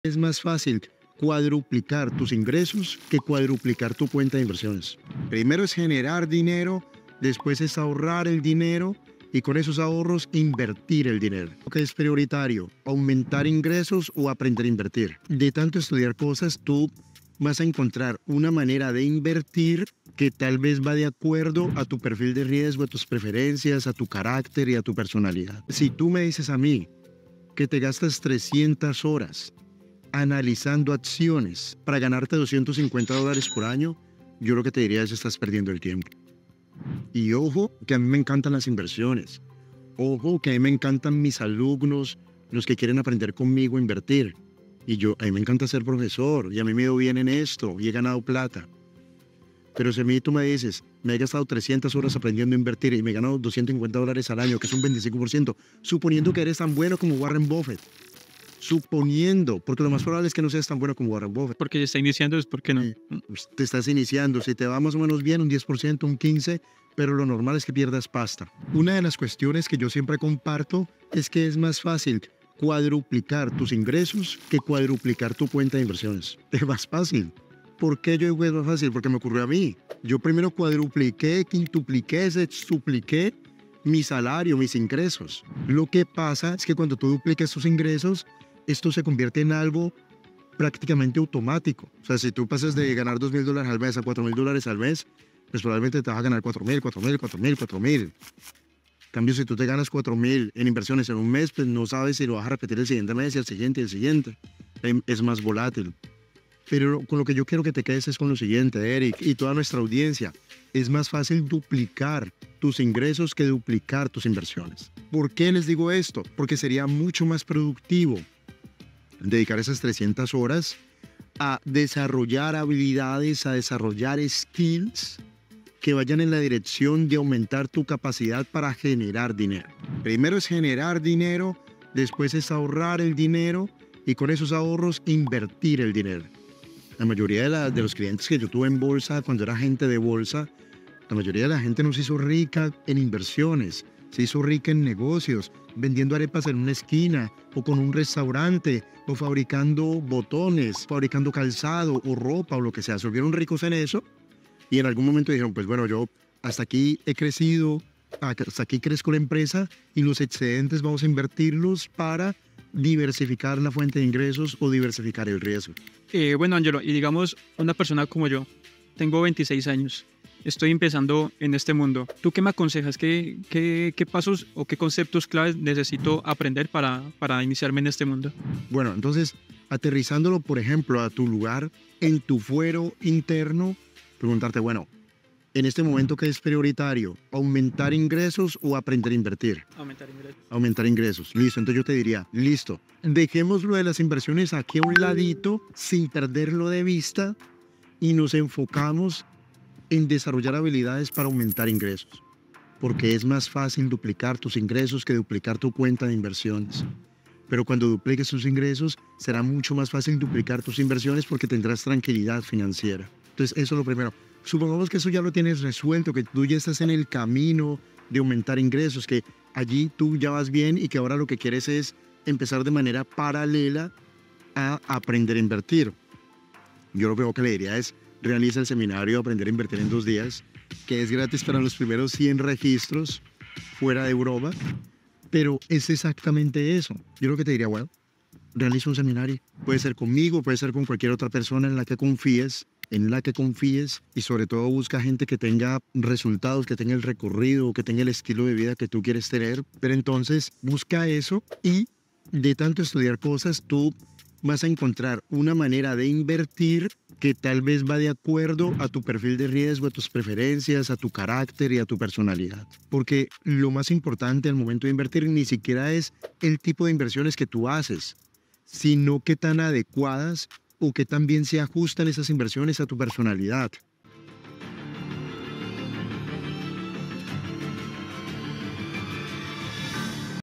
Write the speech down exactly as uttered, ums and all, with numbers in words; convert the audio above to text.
Es más fácil cuadruplicar tus ingresos que cuadruplicar tu cuenta de inversiones. Primero es generar dinero, después es ahorrar el dinero y con esos ahorros invertir el dinero. Lo que es prioritario, aumentar ingresos o aprender a invertir. De tanto estudiar cosas, tú vas a encontrar una manera de invertir que tal vez va de acuerdo a tu perfil de riesgo, a tus preferencias, a tu carácter y a tu personalidad. Si tú me dices a mí que te gastas trescientas horas analizando acciones para ganarte doscientos cincuenta dólares por año, yo lo que te diría es que estás perdiendo el tiempo. Y ojo, que a mí me encantan las inversiones. Ojo, que a mí me encantan mis alumnos, los que quieren aprender conmigo a invertir. Y yo, a mí me encanta ser profesor, y a mí me ha ido bien en esto, y he ganado plata. Pero si a mí tú me dices, me he gastado trescientas horas aprendiendo a invertir y me he ganado doscientos cincuenta dólares al año, que es un veinticinco por ciento, suponiendo que eres tan bueno como Warren Buffett. Suponiendo, porque lo más probable es que no seas tan bueno como Warren Buffett. Porque ya está iniciando, es porque no. Eh, pues, te estás iniciando, si te va más o menos bien, un diez por ciento, un quince por ciento, pero lo normal es que pierdas pasta. Una de las cuestiones que yo siempre comparto es que es más fácil cuadruplicar tus ingresos que cuadruplicar tu cuenta de inversiones. Es más fácil. ¿Por qué yo digo es más fácil? Porque me ocurrió a mí. Yo primero cuadrupliqué, quintupliqué, sextupliqué mi salario, mis ingresos. Lo que pasa es que cuando tú duplicas tus ingresos, esto se convierte en algo prácticamente automático. O sea, si tú pasas de ganar dos mil dólares al mes a cuatro mil dólares al mes, pues probablemente te vas a ganar cuatro mil, cuatro mil, cuatro mil, cuatro mil. En cambio, si tú te ganas cuatro mil en inversiones en un mes, pues no sabes si lo vas a repetir el siguiente mes y el siguiente y el siguiente. Es más volátil. Pero con lo que yo quiero que te quedes es con lo siguiente, Eric, y toda nuestra audiencia. Es más fácil duplicar tus ingresos que duplicar tus inversiones. ¿Por qué les digo esto? Porque sería mucho más productivo dedicar esas trescientas horas a desarrollar habilidades, a desarrollar skills que vayan en la dirección de aumentar tu capacidad para generar dinero. Primero es generar dinero, después es ahorrar el dinero y con esos ahorros invertir el dinero. La mayoría de, la, de los clientes que yo tuve en bolsa, cuando era gente de bolsa, la mayoría de la gente no se hizo rica en inversiones, se hizo rica en negocios, vendiendo arepas en una esquina, o con un restaurante, o fabricando botones, fabricando calzado, o ropa, o lo que sea. Se volvieron ricos en eso, y en algún momento dijeron, pues bueno, yo hasta aquí he crecido, hasta aquí crezco la empresa, y los excedentes vamos a invertirlos para diversificar la fuente de ingresos o diversificar el riesgo. Eh, bueno, Angelo, y digamos, una persona como yo, tengo veintiséis años, estoy empezando en este mundo. ¿Tú qué me aconsejas? ¿Qué, qué, qué pasos o qué conceptos claves necesito aprender para, para iniciarme en este mundo? Bueno, entonces, aterrizándolo, por ejemplo, a tu lugar, en tu fuero interno, preguntarte, bueno, en este momento, ¿qué es prioritario? ¿Aumentar ingresos o aprender a invertir? Aumentar ingresos. Aumentar ingresos. Listo, entonces yo te diría, listo, dejémoslo de las inversiones aquí a un ladito, sin perderlo de vista, y nos enfocamos en desarrollar habilidades para aumentar ingresos. Porque es más fácil duplicar tus ingresos que duplicar tu cuenta de inversiones. Pero cuando dupliques tus ingresos, será mucho más fácil duplicar tus inversiones porque tendrás tranquilidad financiera. Entonces, eso es lo primero. Supongamos que eso ya lo tienes resuelto, que tú ya estás en el camino de aumentar ingresos, que allí tú ya vas bien y que ahora lo que quieres es empezar de manera paralela a aprender a invertir. Yo lo primero que le diría es, realiza el seminario Aprender a Invertir en dos días, que es gratis para los primeros cien registros fuera de Europa, pero es exactamente eso. Yo lo que te diría, bueno, realiza un seminario. Puede ser conmigo, puede ser con cualquier otra persona en la que confíes, en la que confíes y sobre todo busca gente que tenga resultados, que tenga el recorrido, que tenga el estilo de vida que tú quieres tener. Pero entonces busca eso y de tanto estudiar cosas, tú vas a encontrar una manera de invertir que tal vez va de acuerdo a tu perfil de riesgo, a tus preferencias, a tu carácter y a tu personalidad. Porque lo más importante al momento de invertir ni siquiera es el tipo de inversiones que tú haces, sino qué tan adecuadas o qué tan bien se ajustan esas inversiones a tu personalidad.